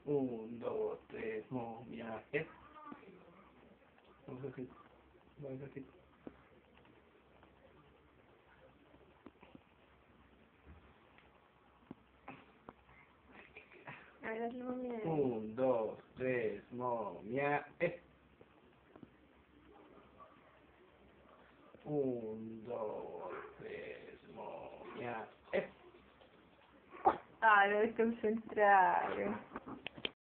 Un, dos, tres, momia, Vamos a decir, vamos a decir. Hágalo, momia. Un, dos, tres, momia, Un, dos, tres, momia, Ah, lo desconcentraron.